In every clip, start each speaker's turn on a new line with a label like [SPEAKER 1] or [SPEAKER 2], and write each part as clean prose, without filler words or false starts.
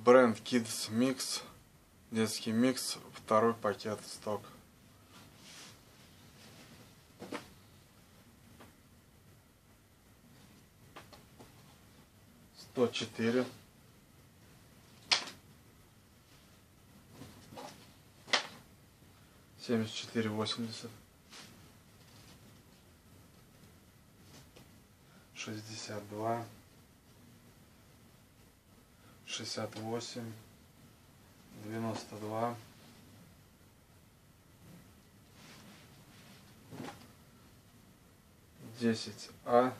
[SPEAKER 1] Бренд Kids Mix, детский микс, второй пакет сток. $104. $74.80. $62. $68. $92. $10А.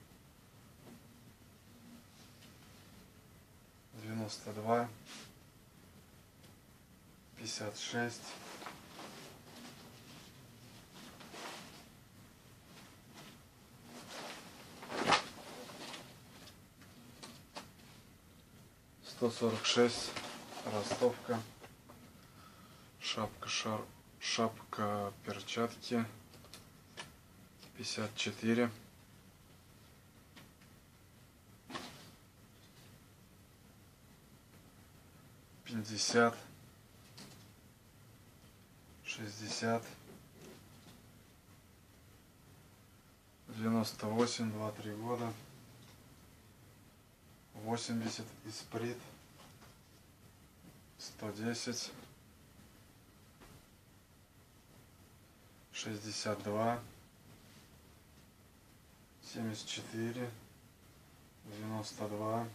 [SPEAKER 1] $92. $56. $146. Ростовка. Шапка перчатки. 54. $50. $60. $98. 2-3 года. $80. Исприт. $110. $62. $74. $92.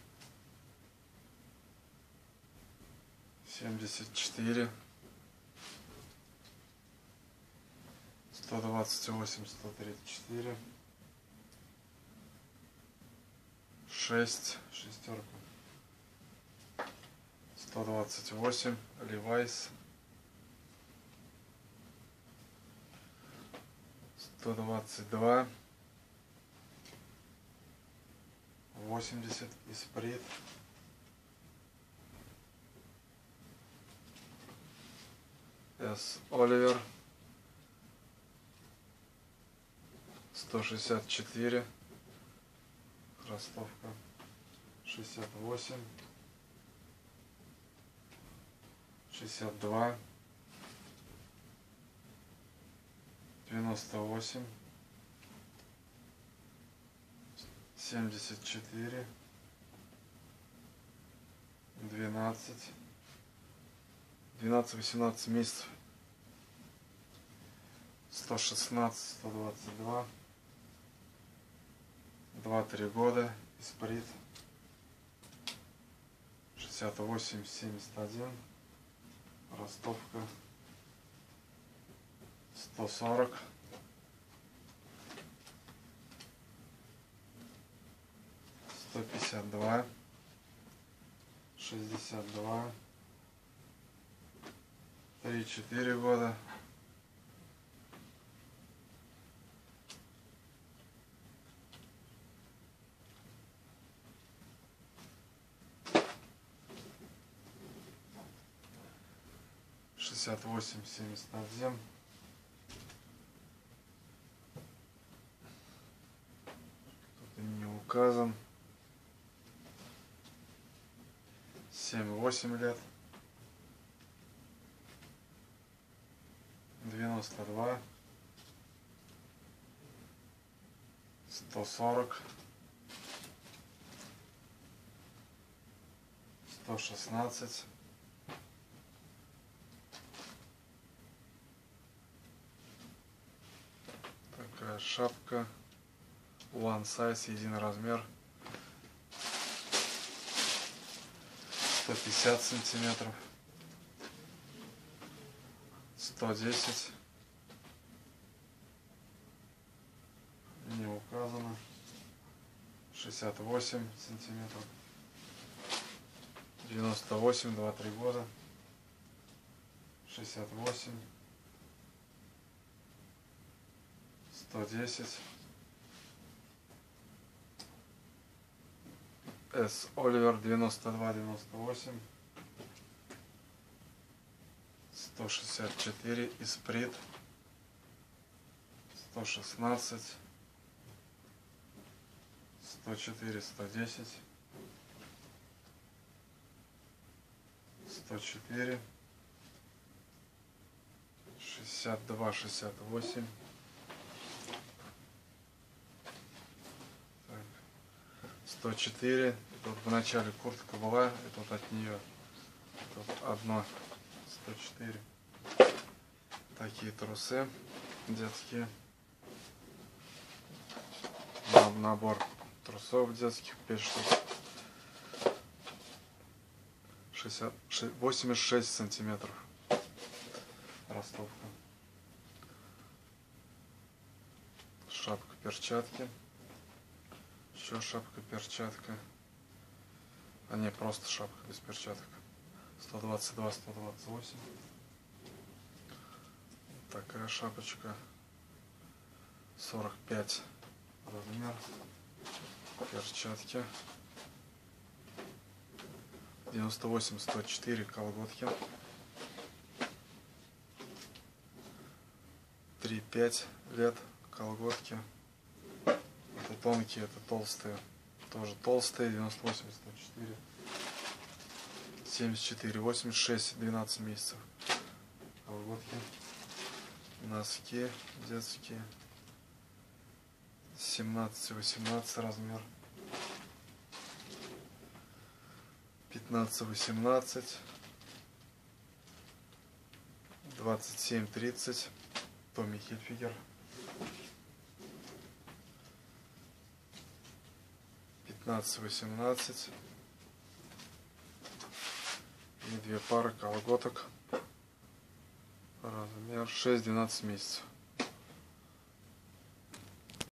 [SPEAKER 1] $74. $128. 134. 6. Шестерка. $128. Levi's. 122. 80. Исприт. С. Оливер. 164. Ростовка. 68. 62. 98. 74. 12-18 месяцев. 116. 122. 2-3 года. Исприт. 68. 71. Ростовка. 140. 152. 62. 3-4 года. 68. 71. Тут не указан. 7-8 лет. 92. 140. 116. Такая шапка. One size, единый размер. 150 сантиметров. 110. Не указано. 68 сантиметров. 98. 2-3 года. 68. 110. С. Оливер. 92-98. 164. Исприт. 116. 104. 110. 104, 62, 68. Так. 104. Тут в начале куртка была, и тут от нее тут одно. 104. Такие трусы детские. Набор трусов детских 5 штук. 86 сантиметров ростовка. Шапка, перчатки. Еще шапка, перчатка. А не, просто шапка без перчаток. 122, 128. Такая шапочка. 45 размер. Перчатки. 98, 104 колготки. 3-5 лет колготки. Это тонкие, это толстые. Тоже толстые. 98, 104. 74, 86, 12 месяцев. Колготки. Носки детские. 17-18 размер. 15-18. 27-30. Томми Хильфигер. 15-18. И две пары колготок. Размер 6-12 месяцев.